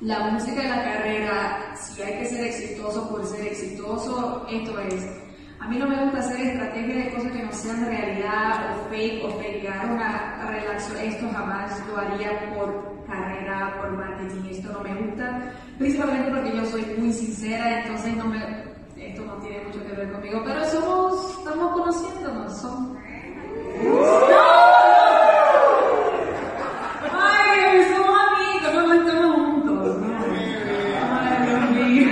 la música y la carrera, si hay que ser exitoso por ser exitoso, esto es. A mí no me gusta hacer estrategias de cosas que no sean realidad o fakear una relación. Esto jamás lo haría por carrera, por marketing. Esto no me gusta, principalmente porque yo soy muy sincera, entonces esto no tiene mucho que ver conmigo. Pero estamos conociéndonos. Ay, somos amigos, no estamos juntos. Ay, Dios mío.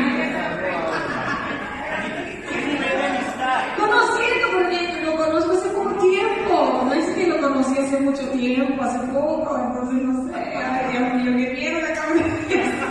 Conociendo, porque lo conozco hace poco tiempo. No es que lo conocí hace mucho tiempo, hace poco, entonces no sé. Ay, Dios mío, qué miedo de cabeza.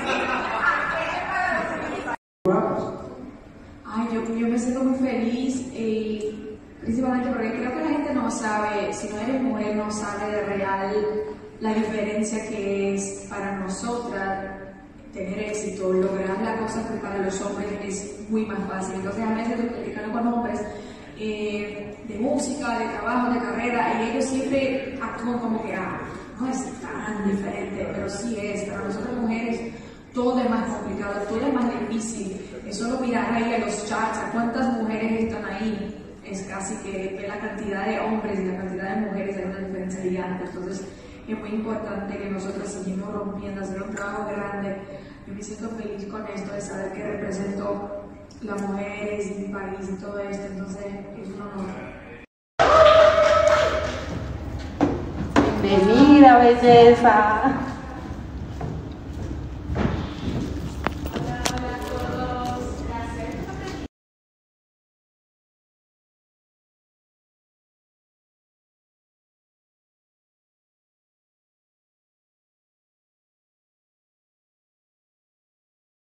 Ay, yo me siento muy feliz, principalmente porque creo que la gente no sabe, si no eres mujer, no sabe de real la diferencia que es para nosotras tener éxito, lograr la cosa que para los hombres es muy más fácil. Entonces, a veces estoy platicando con hombres de música, de trabajo, de carrera, y ellos siempre actúan como que no es tan diferente, pero sí es. Para nosotras mujeres todo es más complicado, todo es más difícil. Es solo mirar ahí a los charts, a cuántas mujeres están ahí. Es casi que la cantidad de hombres y la cantidad de mujeres hay una diferencia gigante. Entonces es muy importante que nosotros seguimos rompiendo, hacer un trabajo grande. Yo me siento feliz con esto de saber que represento las mujeres y mi país y todo esto. Entonces es un honor. Bienvenida, belleza.